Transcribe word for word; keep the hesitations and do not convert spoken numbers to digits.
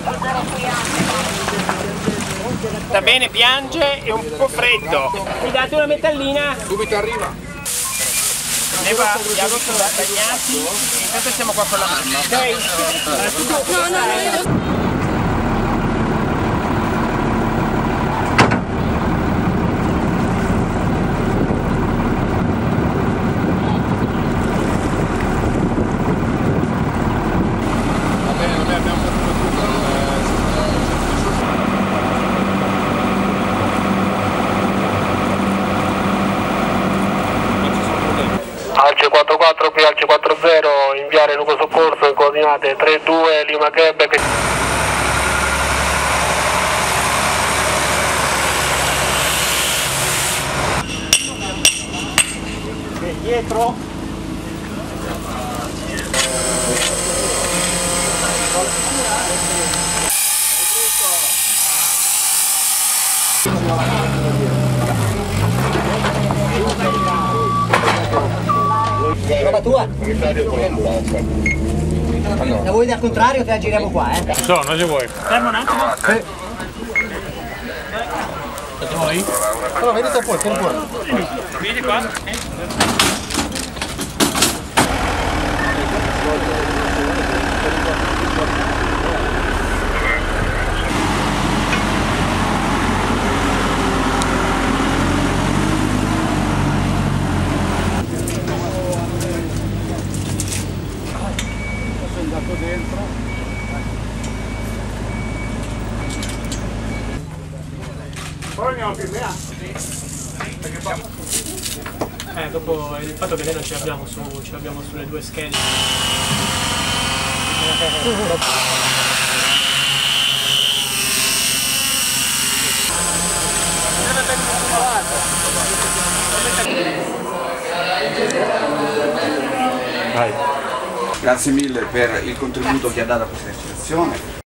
Sta bene, piange, è un po' freddo. Mi date una metallina? Subito arriva. Neva, gli ha rotto da bagnati e intanto siamo qua con la mamma, ok? No, no, no. Alce quattro quattro, qui Alce quattro zero, inviare Luco Soccorso in coordinate tre due Lima Quebec. Dietro. Roba tua? La vuoi al contrario, te la giriamo qua, eh? No, non ci vuoi. Fermo un attimo. Sì. Vuoi? Allora, vedi se puoi, tieni fuori. Vieni qua. Poi andiamo più in là. Eh, dopo il fatto che noi non ce l'abbiamo su, ce l'abbiamo sulle due schede. Vai. Grazie mille per il contributo che ha dato a questa associazione.